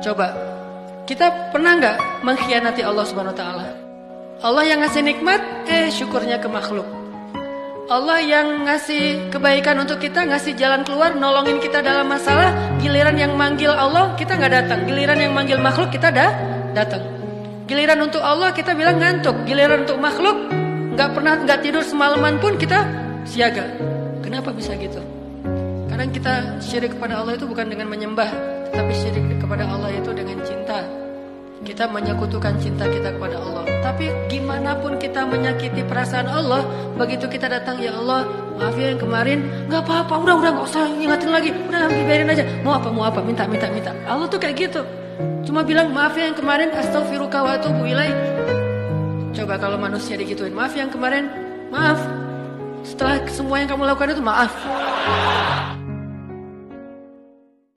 Coba, kita pernah nggak mengkhianati Allah Subhanahu Wa Taala? Allah yang ngasih nikmat, syukurnya ke makhluk. Allah yang ngasih kebaikan untuk kita, ngasih jalan keluar, nolongin kita dalam masalah. Giliran yang manggil Allah, kita nggak datang. Giliran yang manggil makhluk, kita datang. Giliran untuk Allah, kita bilang ngantuk. Giliran untuk makhluk, nggak tidur semalaman pun kita siaga. Kenapa bisa gitu? Kadang kita syirik kepada Allah itu bukan dengan menyembah, tetapi syirik kepada Allah itu dengan cinta. Kita menyekutukan cinta kita kepada Allah. Tapi gimana pun kita menyakiti perasaan Allah, begitu kita datang, ya Allah, maaf ya yang kemarin, nggak apa-apa, udah nggak usah ingatin lagi, udah biarin aja. Mau apa, minta. Allah tuh kayak gitu. Cuma bilang maaf ya yang kemarin, astaghfiruka wa atubu ilaik. Coba kalau manusia digituin, maaf yang kemarin, maaf. Setelah semua yang kamu lakukan itu maaf.